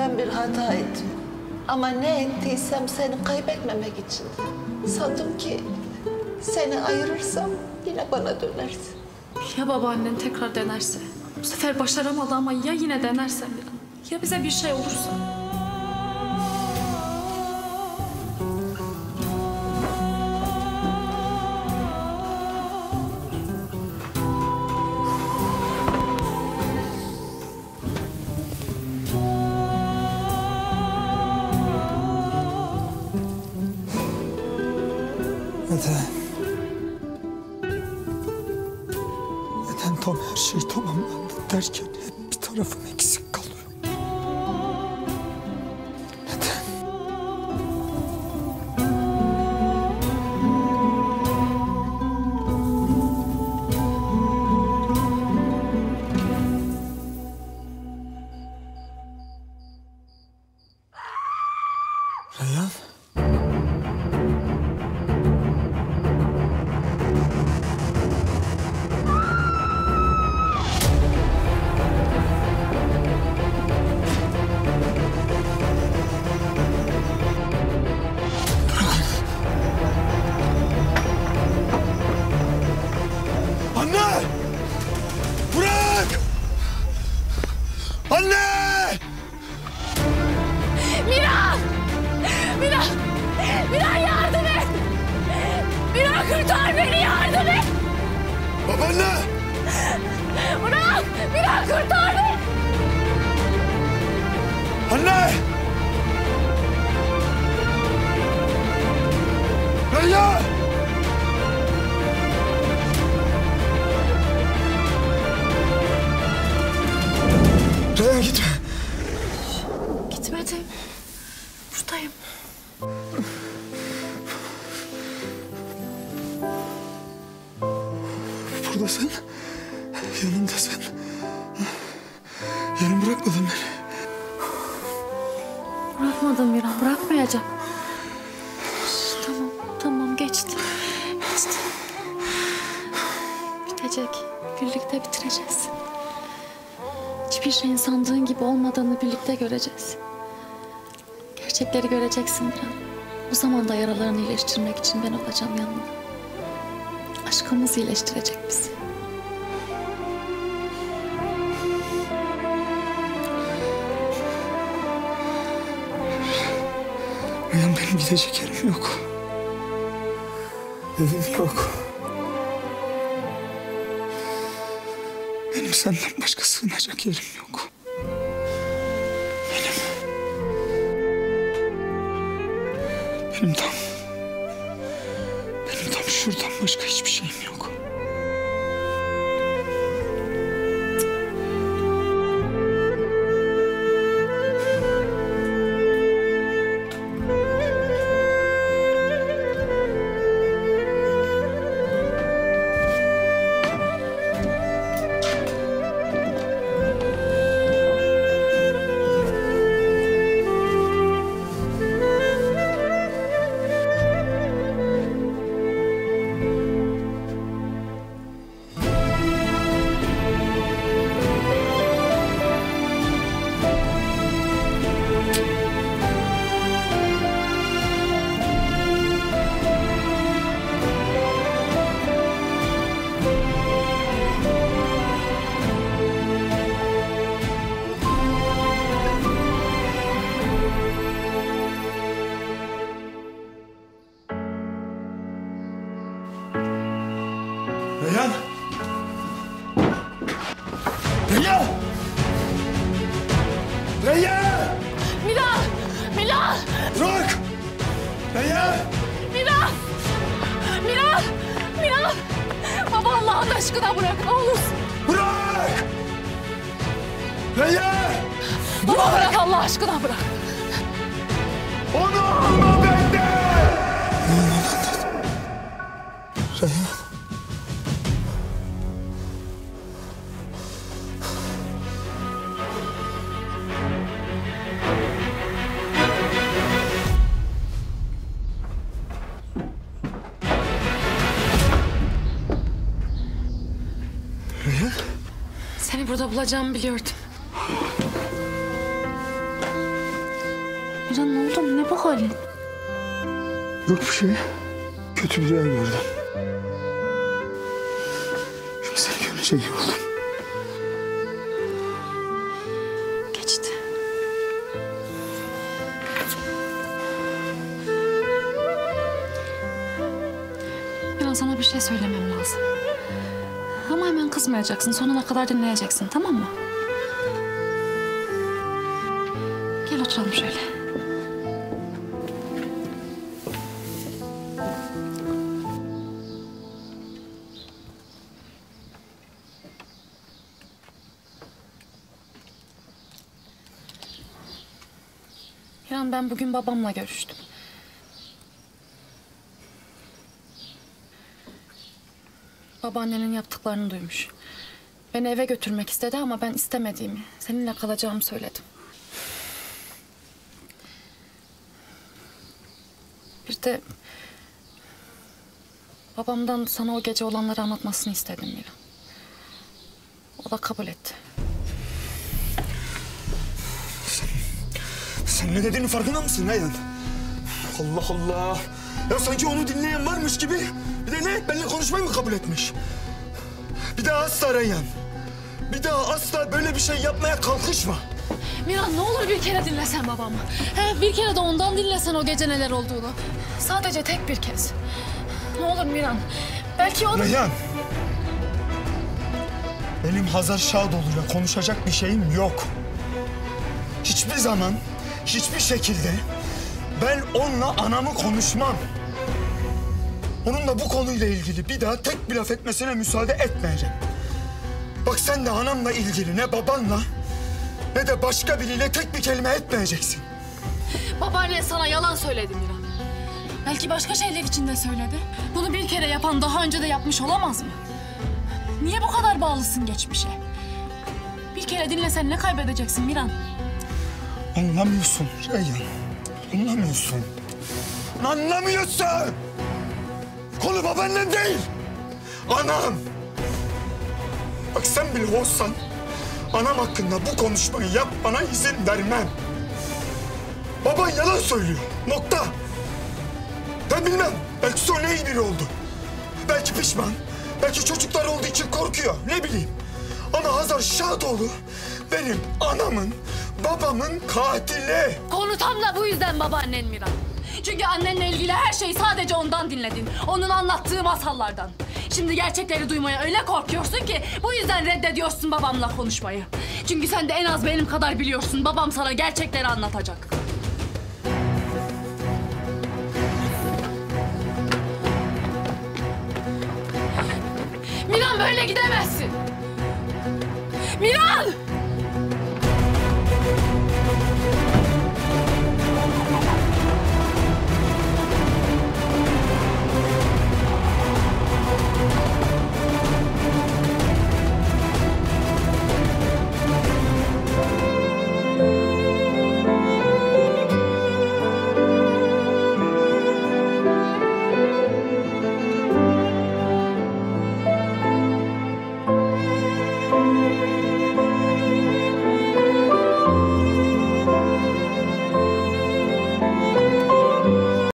Ben bir hata ettim. Ama ne ettiysem seni kaybetmemek için. Sandım ki seni ayırırsam yine bana dönersin. Ya babaannen tekrar denerse? Bu sefer başaramadı ama ya yine denersen bir an? Ya bize bir şey olursa? Neden tam her şey tamamlandı derken hep bir tarafım eksik kalıyor? Neden? Reyhan? Anne! Bırak! Anne! Miran! Miran! Miran yardım et! Miran kurtar beni, yardım et! Babaanne! Miran! Miran kurtar beni! Anne! Reyhan! Reyhan gitme. Gitmedim. Buradayım. Buradasın. Yanımdasın. Yarın bırakmadın beni. Bırakmadım Miran, bırakmayacağım. Tamam, tamam geçti. Geçti. Bitecek. Birlikte bitireceğiz. Hiçbir şeyin sandığın gibi olmadığını birlikte göreceğiz. Gerçekleri göreceksin Miran. O zaman da yaralarını iyileştirmek için ben olacağım yanında. Aşkımız iyileştirecek bizi. Reyhan, benim gidecek yerim yok. Evim yok. Benim senden başka sığınacak yerim yok. Benim tam şuradan başka hiçbir şeyim yok. Reyhan! Reyhan! Reyhan! Miran! Miran! Bırak! Reyhan! Miran! Miran! Miran! Baba Allah'ın aşkına bırak ne olursun. Bırak! Reyhan! Baba bırak Allah aşkına bırak. Onu alma benden! Reyhan! Seni burada bulacağımı biliyordum. Miran ne oldu? Ne bu halin? Yok bir şey. Kötü bir rüya gördüm. Şimdi seni görünce iyi oldum. Geçti. Miran sana bir şey söylemem lazım. Ama hemen kızmayacaksın. Sonuna kadar dinleyeceksin, tamam mı? Gel oturalım şöyle. Miran, ben bugün babamla görüştüm. Babaannenin yaptıklarını duymuş. Beni eve götürmek istedi ama ben istemediğimi, seninle kalacağımı söyledim. Bir de babamdan sana o gece olanları anlatmasını istedim Miran. O da kabul etti. Sen ne dediğinin farkında mısın Reyhan? Allah Allah. Ya sanki onu dinleyen varmış gibi. Bir de ne? Benimle konuşmayı mı kabul etmiş? Bir daha asla Reyhan. Bir daha asla böyle bir şey yapmaya kalkışma. Miran, ne olur bir kere dinlesen babamı. Bir kere de ondan dinlesen o gece neler olduğunu. Sadece tek bir kez. Ne olur Miran. Belki o... Reyhan. Benim Hazar Şadoğlu'yla konuşacak bir şeyim yok. Hiçbir zaman, hiçbir şekilde ben onunla anamı konuşmam. Onunla bu konuyla ilgili bir daha tek bir laf etmesine müsaade etmeyeceğim. Bak sen de anamla ilgili ne babanla ne de başka biriyle tek bir kelime etmeyeceksin. Babaannen sana yalan söyledi Miran. Belki başka şeyler için de söyledi. Bunu bir kere yapan daha önce de yapmış olamaz mı? Niye bu kadar bağlısın geçmişe? Bir kere dinlesen ne kaybedeceksin Miran? Anlamıyorsun Reyhan. Anlamıyorsun. Anlamıyorsun! Konu babaannem değil. Anam. Bak sen bile olsan anam hakkında bu konuşmayı yapmana izin vermem. Baban yalan söylüyor. Nokta. Ben bilmem. Belki sonra iyi biri oldu. Belki pişman. Belki çocuklar olduğu için korkuyor. Ne bileyim. Ama Hazar Şadoğlu benim anamın, babamın katili. Konu tam da bu yüzden babaannen Miran. Çünkü annenle ilgili her şeyi sadece ondan dinledin. Onun anlattığı masallardan. Şimdi gerçekleri duymaya öyle korkuyorsun ki bu yüzden reddediyorsun babamla konuşmayı. Çünkü sen de en az benim kadar biliyorsun. Babam sana gerçekleri anlatacak. Miran, böyle gidemezsin. Miran!